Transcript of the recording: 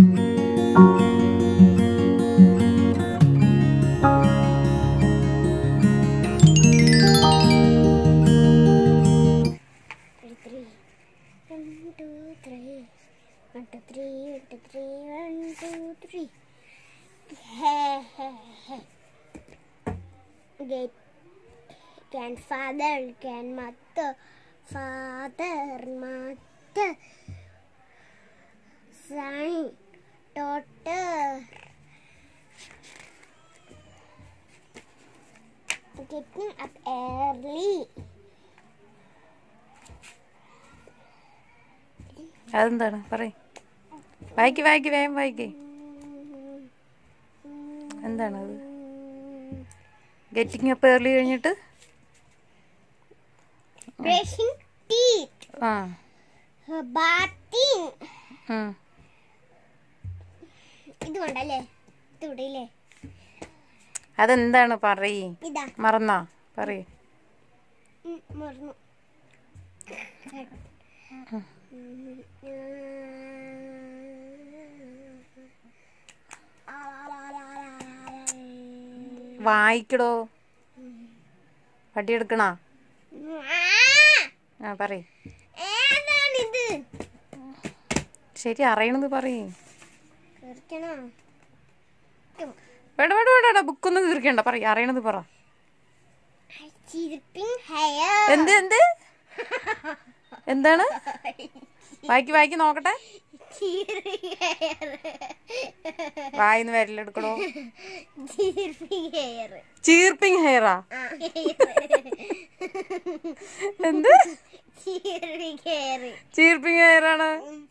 Grandfather, grandmother, father, mother, son, daughter, getting up early. അതെന്താണ് പറയ്, വായിക്ക് വായിക്ക് വേഗം വായിക്ക്. എന്താണത്? ഗെറ്റിംഗ് അപ്പ് ഏർലി കഴിഞ്ഞിട്ട് brushing teeth, bathing. ഇത് കൊണ്ടല്ലേ ഇതൂടല്ലേ? അതെന്താണ് പറയ്. മറന്നാ പറയ്. മറന്നു. വായിക്കടോ. വടിയെടുക്കണ? പറയ്. ശരി, അറിയണത് പറയ്. വേണ്ട വേണ്ട വേണ്ട, ബുക്കൊന്നും തീർക്കണ്ട. പറയ്, അറിയണത് പറ. എന്ത് എന്ത് എന്താണ്? വായിക്ക് വായിക്ക് നോക്കട്ടെ. വായിന്ന് വരലെടുക്കണോ? ചീർപ്പിംഗ് ഹെയറാ? എന്ത് ചീർപ്പിംഗ് ഹെയറാണ്?